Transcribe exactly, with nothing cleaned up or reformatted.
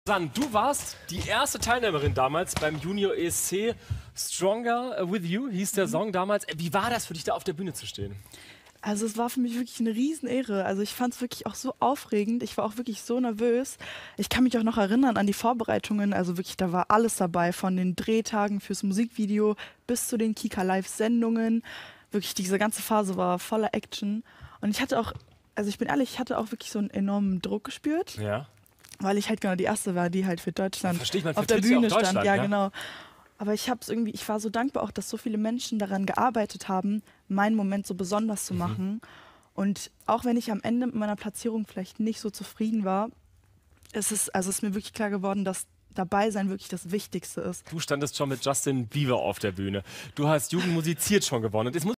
San, du warst die erste Teilnehmerin damals beim Junior E S C Stronger With You, hieß der Song damals. Wie war das für dich, da auf der Bühne zu stehen? Also es war für mich wirklich eine Riesenehre. Also ich fand es wirklich auch so aufregend. Ich war auch wirklich so nervös. Ich kann mich auch noch erinnern an die Vorbereitungen. Also wirklich, da war alles dabei. Von den Drehtagen fürs Musikvideo bis zu den Kika Live-Sendungen. Wirklich, diese ganze Phase war voller Action. Und ich hatte auch, also ich bin ehrlich, ich hatte auch wirklich so einen enormen Druck gespürt. Ja. Weil ich halt genau die Erste war, die halt für Deutschland Verstehe ich, man auf der vertritt ja auch Bühne stand. Deutschland, Ja, ja? genau. Aber ich habe es irgendwie, ich war so dankbar auch, dass so viele Menschen daran gearbeitet haben, meinen Moment so besonders zu machen. Mhm. Und auch wenn ich am Ende mit meiner Platzierung vielleicht nicht so zufrieden war, es ist, also es ist mir wirklich klar geworden, dass dabei sein wirklich das Wichtigste ist. Du standest schon mit Justin Bieber auf der Bühne. Du hast Jugend musiziert schon gewonnen. Und jetzt muss